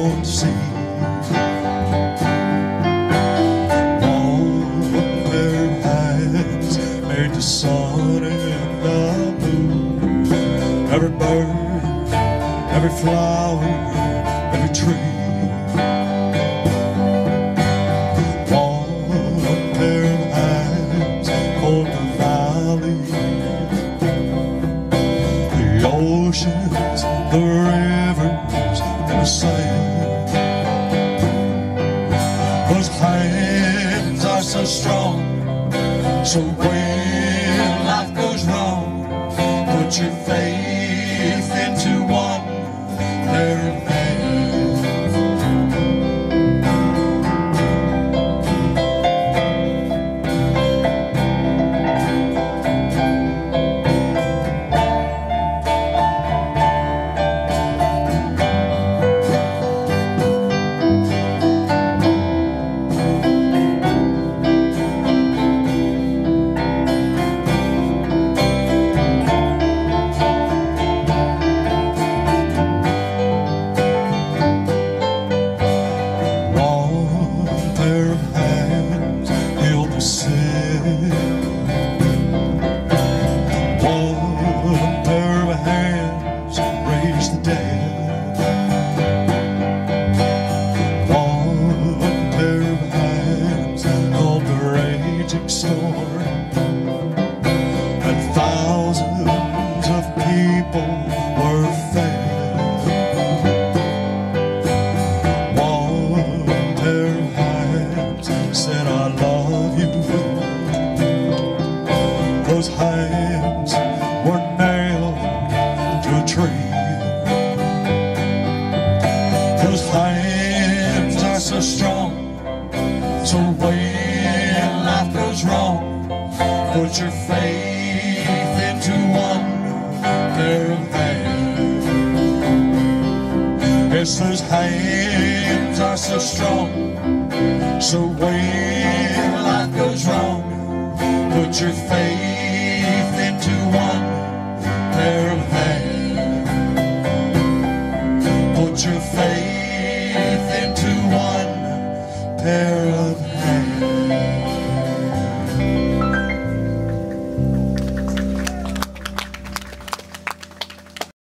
won't see. One pair of hands made the sun and the moon. Every bird, every flower, every tree. One pair of hands hold the valley, the oceans, the rivers, and the sand. Those hands are so strong, so when life goes wrong, put your faith into one pair of hands. And thousands of people were fed. One pair of hands said, I love you. Those hands were nailed to a tree. Those hands are so strong, so when life goes wrong, put your faith into one pair of hands. Yes, those hands are so strong, so when life goes wrong, put your faith into one pair of hands. Put your faith into one pair of hands.